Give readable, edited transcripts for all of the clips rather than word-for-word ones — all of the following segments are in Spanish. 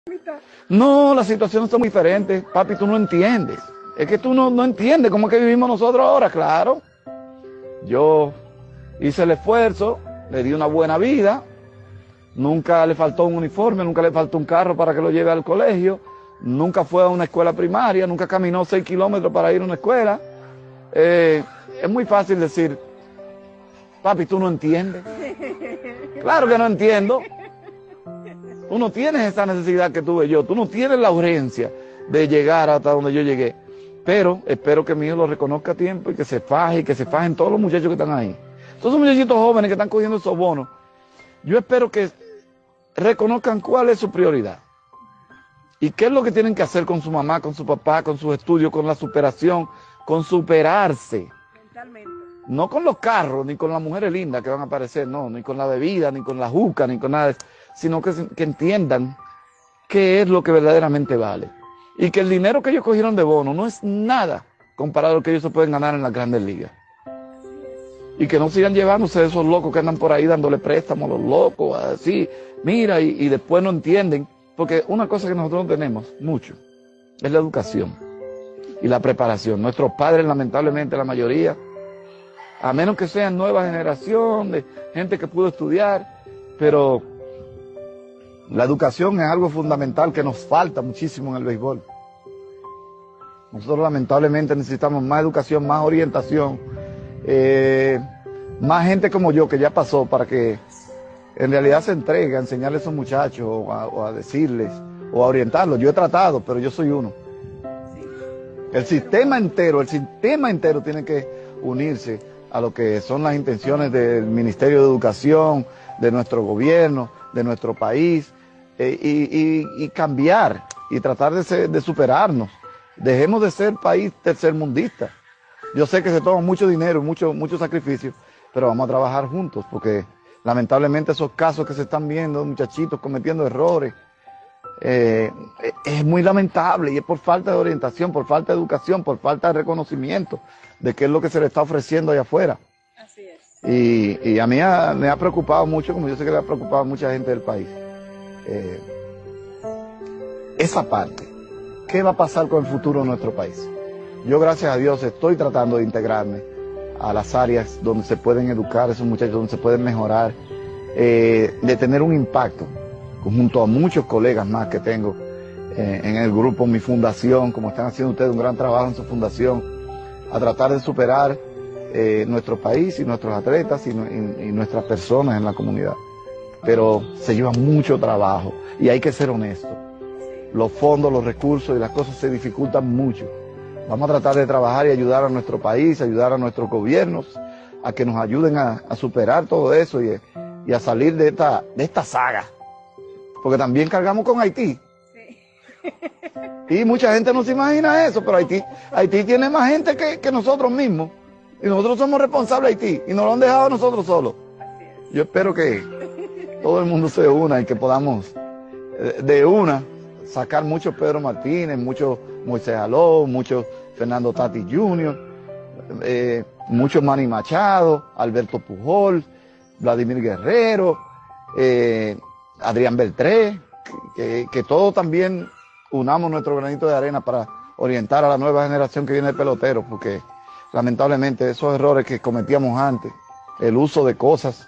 No, las situaciones son muy diferentes. Papi, tú no entiendes. Es que tú no entiendes cómo es que vivimos nosotros ahora, claro. Yo hice el esfuerzo, le di una buena vida, nunca le faltó un uniforme, nunca le faltó un carro para que lo lleve al colegio, nunca fue a una escuela primaria, nunca caminó 6 kilómetros para ir a una escuela. Es muy fácil decir, papi, tú no entiendes. Claro que no entiendo. Tú no tienes esa necesidad que tuve yo, tú no tienes la urgencia de llegar hasta donde yo llegué. Pero espero que mi hijo lo reconozca a tiempo y que se faje, y que se fajen todos los muchachos que están ahí. Todos esos muchachitos jóvenes que están cogiendo esos bonos, yo espero que reconozcan cuál es su prioridad. Y qué es lo que tienen que hacer con su mamá, con su papá, con sus estudios, con la superación, con superarse. Mentalmente. No con los carros, ni con las mujeres lindas que van a aparecer, no, ni con la bebida, ni con la juca, ni con nada de eso, sino que entiendan qué es lo que verdaderamente vale. Y que el dinero que ellos cogieron de bono no es nada comparado a lo que ellos se pueden ganar en las grandes ligas. Y que no sigan llevándose de esos locos que andan por ahí dándole préstamos a los locos, así, mira, y después no entienden. Porque una cosa que nosotros no tenemos mucho es la educación y la preparación. Nuestros padres, lamentablemente, la mayoría, a menos que sean nueva generación, de gente que pudo estudiar, pero la educación es algo fundamental que nos falta muchísimo en el béisbol. Nosotros lamentablemente necesitamos más educación, más orientación, más gente como yo que ya pasó para que en realidad se entregue a enseñarle a esos muchachos o a decirles o a orientarlos. Yo he tratado, pero yo soy uno. El sistema entero tiene que unirse a lo que son las intenciones del Ministerio de Educación, de nuestro gobierno, de nuestro país, y cambiar y tratar de superarnos. Dejemos de ser país tercermundista. Yo sé que se toma mucho dinero y mucho sacrificio, pero vamos a trabajar juntos, porque lamentablemente esos casos que se están viendo, muchachitos cometiendo errores, es muy lamentable, y es por falta de orientación, por falta de educación, por falta de reconocimiento de qué es lo que se le está ofreciendo allá afuera. Así es. Y a mí me ha preocupado mucho, como yo sé que le ha preocupado a mucha gente del país, esa parte. ¿Qué va a pasar con el futuro de nuestro país? Yo, gracias a Dios, estoy tratando de integrarme a las áreas donde se pueden educar esos muchachos, donde se pueden mejorar, de tener un impacto, junto a muchos colegas más que tengo en el grupo, mi fundación, como están haciendo ustedes un gran trabajo en su fundación, a tratar de superar nuestro país y nuestros atletas y nuestras personas en la comunidad. Pero se lleva mucho trabajo y hay que ser honestos. Los fondos, los recursos y las cosas se dificultan mucho. Vamos a tratar de trabajar y ayudar a nuestro país, ayudar a nuestros gobiernos, a que nos ayuden a superar todo eso y a salir de esta saga. Porque también cargamos con Haití. Sí. Y mucha gente no se imagina eso, pero Haití tiene más gente que nosotros mismos. Y nosotros somos responsables de Haití y nos lo han dejado a nosotros solos. Así es. Yo espero que todo el mundo se una y que podamos de una sacar mucho Pedro Martínez, mucho Moisés Aló, mucho Fernando Tatis Jr., mucho Manny Machado, Alberto Pujol, Vladimir Guerrero, Adrián Beltré, que todos también unamos nuestro granito de arena para orientar a la nueva generación que viene de peloteros, porque lamentablemente esos errores que cometíamos antes, el uso de cosas,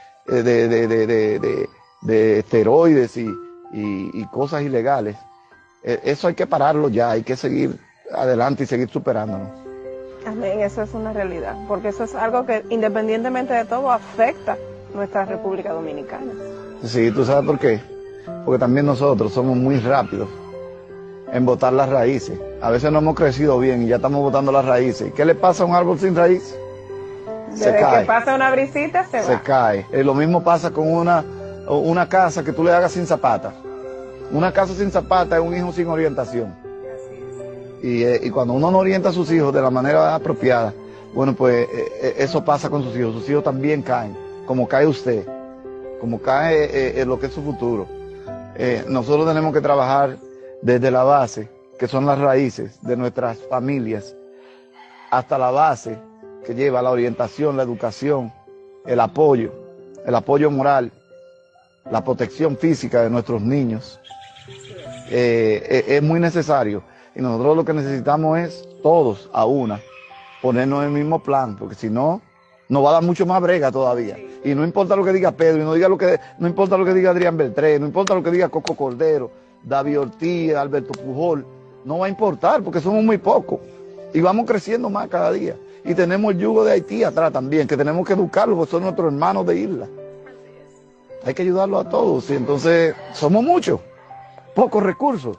de esteroides y cosas ilegales, eso hay que pararlo ya, hay que seguir adelante y seguir superándonos. Amén, eso es una realidad, porque eso es algo que independientemente de todo afecta nuestra República Dominicana. Sí, ¿tú sabes por qué? Porque también nosotros somos muy rápidos en botar las raíces. A veces no hemos crecido bien y ya estamos botando las raíces. ¿Qué le pasa a un árbol sin raíz? Desde que pasa una brisita se va. cae. Lo mismo pasa con una casa que tú le hagas sin zapata. Una casa sin zapata es un hijo sin orientación. Y cuando uno no orienta a sus hijos de la manera apropiada, bueno, pues eso pasa con sus hijos. Sus hijos también caen, como cae usted, como cae en lo que es su futuro. Nosotros tenemos que trabajar desde la base, que son las raíces de nuestras familias, hasta la base que lleva la orientación, la educación, el apoyo moral, la protección física de nuestros niños, Es muy necesario. Y nosotros lo que necesitamos es todos a una ponernos en el mismo plan, porque si no, nos va a dar mucho más brega todavía. Y no importa lo que diga Pedro, y no importa lo que diga Adrián Beltré, no importa lo que diga Coco Cordero, David Ortiz, Alberto Pujol, no va a importar porque somos muy pocos. Y vamos creciendo más cada día. Y tenemos el yugo de Haití atrás también, que tenemos que educarlos, porque son nuestros hermanos de isla. Hay que ayudarlos a todos. Y entonces somos muchos, pocos recursos,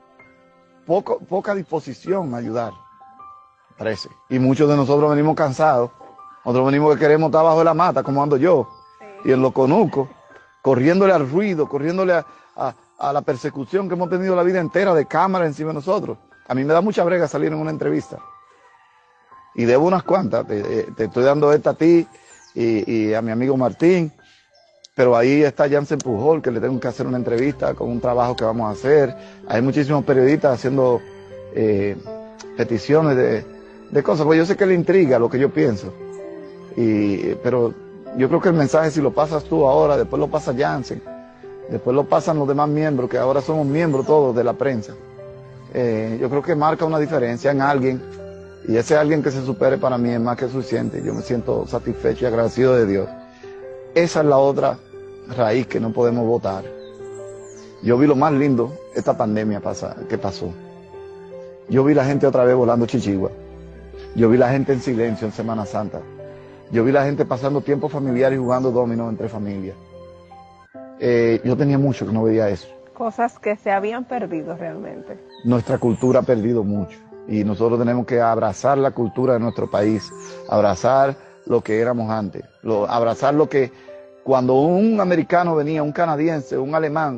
poca disposición a ayudar, parece. Y muchos de nosotros venimos cansados. Nosotros venimos que queremos estar abajo de la mata, como ando yo, y en lo conuco, corriéndole al ruido, corriéndole a la persecución que hemos tenido la vida entera de cámara encima de nosotros. A mí me da mucha brega salir en una entrevista. Y debo unas cuantas. Te estoy dando esta a ti y a mi amigo Martín. Pero ahí está Jansen Pujol, que le tengo que hacer una entrevista con un trabajo que vamos a hacer. Hay muchísimos periodistas haciendo peticiones de cosas. Pues yo sé que le intriga lo que yo pienso. Pero yo creo que el mensaje, si lo pasas tú ahora, después lo pasa Jansen, después lo pasan los demás miembros, que ahora somos miembros todos de la prensa. Yo creo que marca una diferencia en alguien, y ese alguien que se supere para mí es más que suficiente. Yo me siento satisfecho y agradecido de Dios. Esa es la otra raíz que no podemos votar. Yo vi lo más lindo esta pandemia que pasó. Yo vi la gente otra vez volando chichigua. Yo vi la gente en silencio en Semana Santa. Yo vi la gente pasando tiempo familiar y jugando dominó entre familias. Yo tenía mucho que no veía eso. Cosas que se habían perdido realmente. Nuestra cultura ha perdido mucho. Y nosotros tenemos que abrazar la cultura de nuestro país. Abrazar lo que éramos antes. Abrazar lo que cuando un americano venía, un canadiense, un alemán,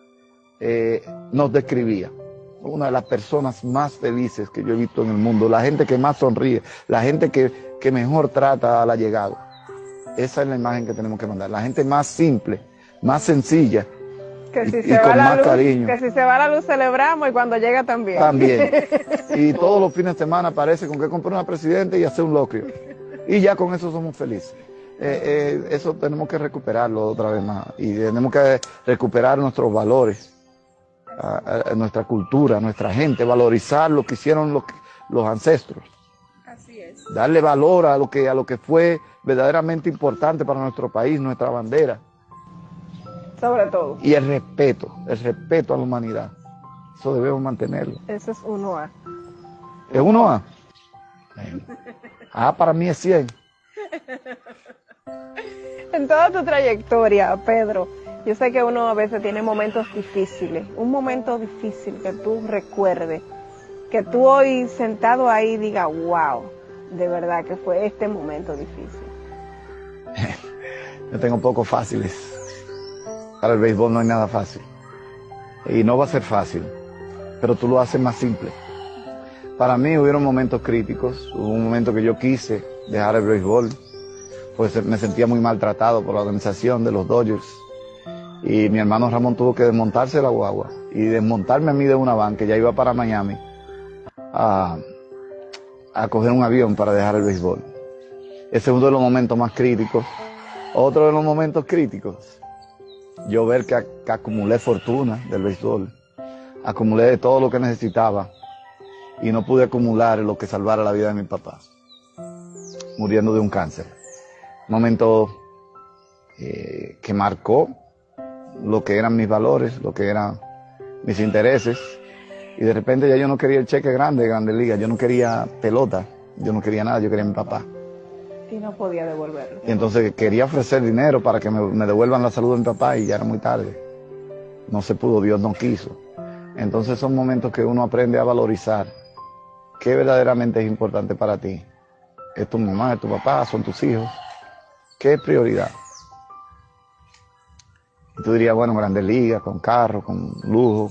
nos describía. Una de las personas más felices que yo he visto en el mundo. La gente que más sonríe. La gente que mejor trata al llegado. Esa es la imagen que tenemos que mandar. La gente más simple, más sencilla y con más cariño. Que si se va la luz celebramos y cuando llega también. También. Y todos los fines de semana aparece con que comprar una presidenta y hacer un locrio. Y ya con eso somos felices. Eso tenemos que recuperarlo otra vez más. Y tenemos que recuperar nuestros valores, nuestra cultura, nuestra gente, valorizar lo que hicieron los ancestros. Así es. Darle valor a lo que fue verdaderamente importante para nuestro país, nuestra bandera. Sobre todo. Y el respeto a la humanidad. Eso debemos mantenerlo. Eso es 1A. ¿Es 1A? Para mí es 100. En toda tu trayectoria, Pedro, yo sé que uno a veces tiene momentos difíciles. Un momento difícil que tú recuerdes, que tú hoy sentado ahí digas, wow, de verdad que fue este momento difícil. Yo tengo pocos fáciles. Para el béisbol no hay nada fácil. Y no va a ser fácil, pero tú lo haces más simple. Para mí hubieron momentos críticos. Hubo un momento que yo quise dejar el béisbol, pues me sentía muy maltratado por la organización de los Dodgers. Y mi hermano Ramón tuvo que desmontarse la guagua y desmontarme a mí de una van que ya iba para Miami a coger un avión para dejar el béisbol. Ese es uno de los momentos más críticos. Otro de los momentos críticos, yo ver que acumulé fortuna del béisbol, acumulé todo lo que necesitaba y no pude acumular lo que salvara la vida de mi papá, muriendo de un cáncer. Un momento que marcó lo que eran mis valores, lo que eran mis intereses, y de repente ya yo no quería el cheque grande de Grandes Ligas, yo no quería pelota, yo no quería nada, yo quería a mi papá. Y no podía devolverlo. Y entonces quería ofrecer dinero para que me devuelvan la salud de mi papá y ya era muy tarde. No se pudo, Dios no quiso. Entonces son momentos que uno aprende a valorizar qué verdaderamente es importante para ti. Es tu mamá, es tu papá, son tus hijos. ¿Qué es prioridad? Y tú dirías, bueno, Grandes Ligas, con carro, con lujo.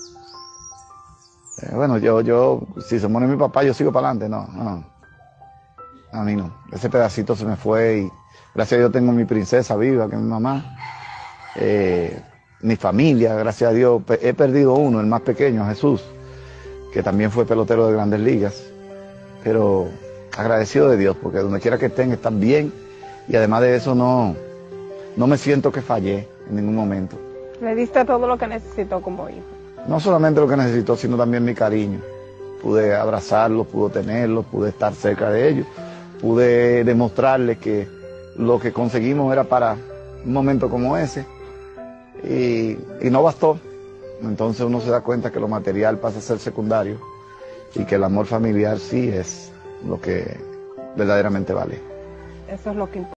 Bueno, yo, si se muere mi papá, yo sigo para adelante. No. A mí no. Ese pedacito se me fue y gracias a Dios tengo mi princesa viva, que es mi mamá. Mi familia, gracias a Dios. He perdido uno, el más pequeño, Jesús, que también fue pelotero de Grandes Ligas. Pero agradecido de Dios, porque donde quiera que están bien. Y además de eso no me siento que fallé en ningún momento. Le diste todo lo que necesitó como hijo. no solamente lo que necesitó, sino también mi cariño. Pude abrazarlos, pude tenerlos, pude estar cerca de ellos, pude demostrarles que lo que conseguimos era para un momento como ese, y no bastó. Entonces uno se da cuenta que lo material pasa a ser secundario y que el amor familiar sí es lo que verdaderamente vale. Eso es lo que importa.